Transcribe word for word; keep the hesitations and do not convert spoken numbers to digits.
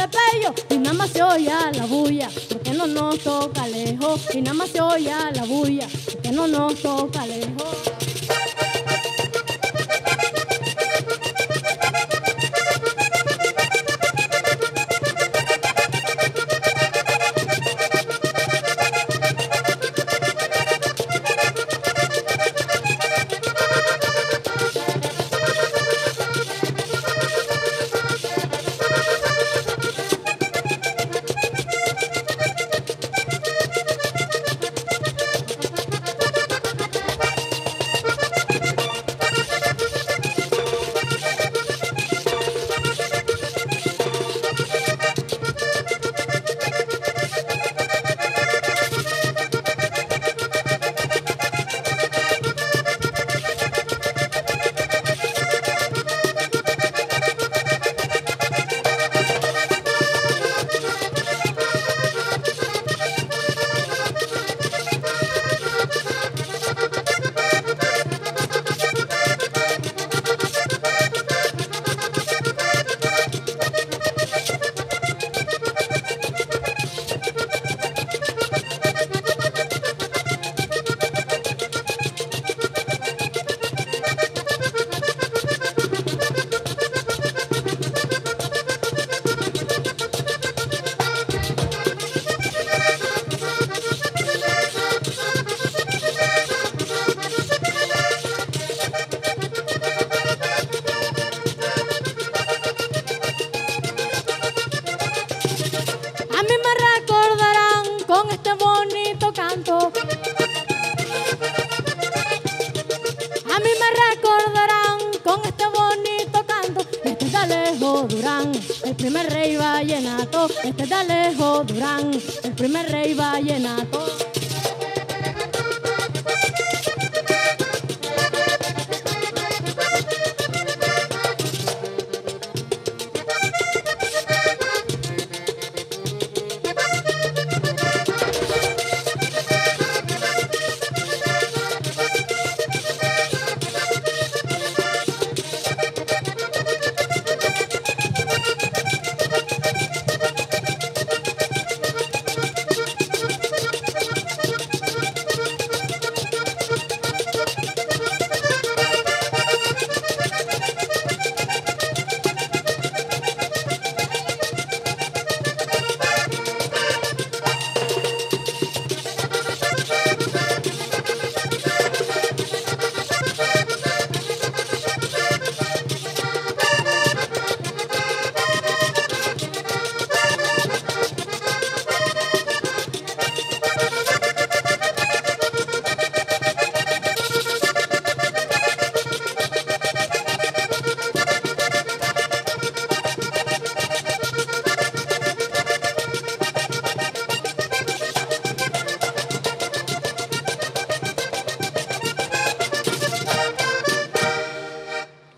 Pello y nada más se oía la bulla, porque no nos toca lejos, y nada más se oía la bulla, porque no nos toca lejos. A mí me recordarán con este bonito canto. A mí me recordarán con este bonito canto. Este es de Alejo Durán, el primer rey vallenato. Este es de Alejo Durán, el primer rey vallenato.